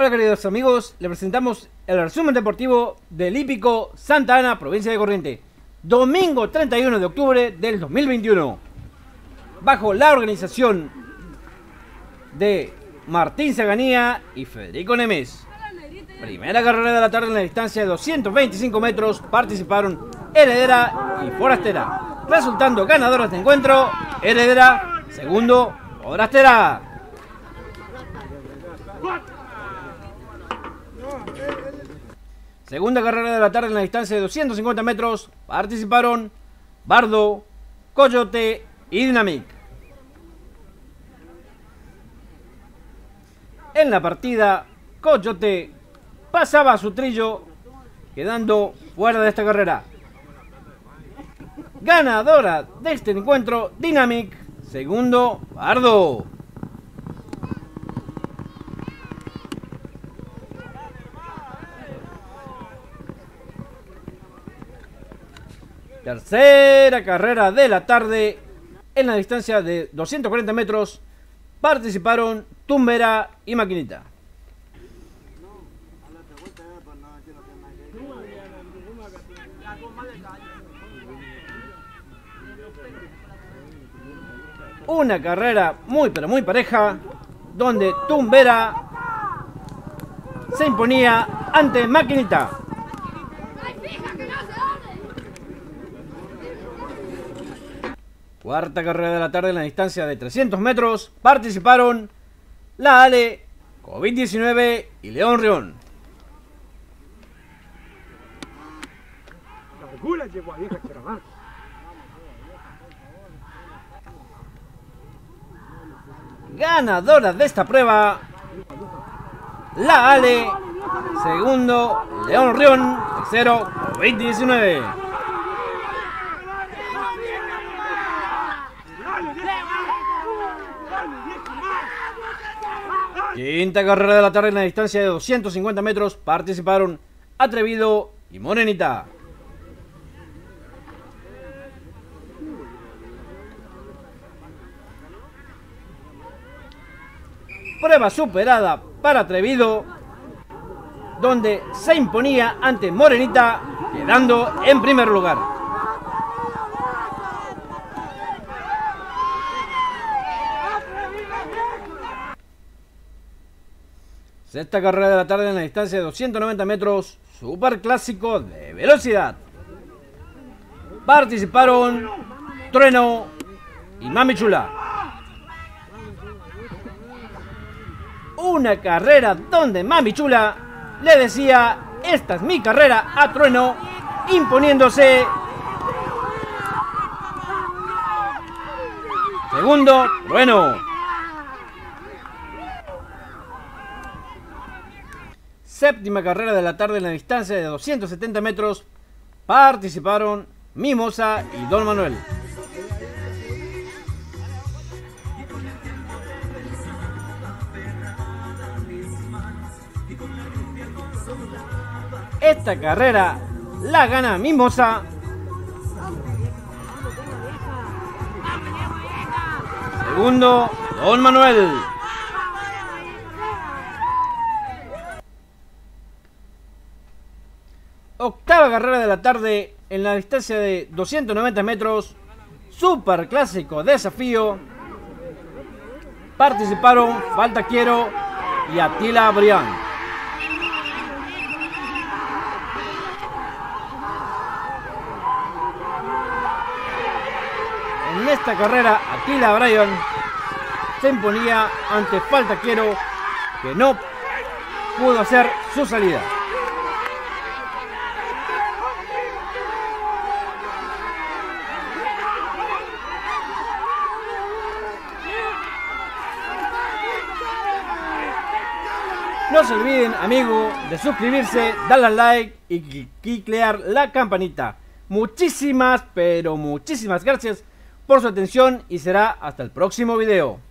Hola queridos amigos, les presentamos el resumen deportivo del hípico Santa Ana, provincia de Corrientes, domingo 31 de octubre del 2021, bajo la organización de Martín Zaganía y Federico Nemes. Primera carrera de la tarde en la distancia de 225 metros, participaron Heredera y Forastera, resultando ganadoras de encuentro Heredera, segundo Forastera. Segunda carrera de la tarde en la distancia de 250 metros, participaron Bardo, Coyote y Dynamic. En la partida, Coyote pasaba a su trillo, quedando fuera de esta carrera. Ganadora de este encuentro, Dynamic, segundo Bardo. Tercera carrera de la tarde en la distancia de 240 metros, participaron Tumbera y Maquinita. Una carrera muy pero muy pareja, donde Tumbera se imponía ante Maquinita. Cuarta carrera de la tarde en la distancia de 300 metros, participaron La Ale, COVID-19 y León Rión. Ganadora de esta prueba, La Ale, segundo León Rión, tercero COVID-19. Quinta carrera de la tarde en la distancia de 250 metros, participaron Atrevido y Morenita. Prueba superada para Atrevido, donde se imponía ante Morenita, quedando en primer lugar. Sexta carrera de la tarde en la distancia de 290 metros, super clásico de velocidad. Participaron Trueno y Mami Chula. Una carrera donde Mami Chula le decía: esta es mi carrera a Trueno, imponiéndose. Segundo, Trueno. Séptima carrera de la tarde en la distancia de 270 metros, participaron Mimosa y Don Manuel. Esta carrera la gana Mimosa. Segundo, Don Manuel. Octava carrera de la tarde en la distancia de 290 metros, super clásico desafío. Participaron Falta Quiero y Atila Brián. En esta carrera, Atila Brián se imponía ante Falta Quiero, que no pudo hacer su salida. No se olviden, amigos, de suscribirse, darle al like y cliquear la campanita. Muchísimas, pero muchísimas gracias por su atención y será hasta el próximo video.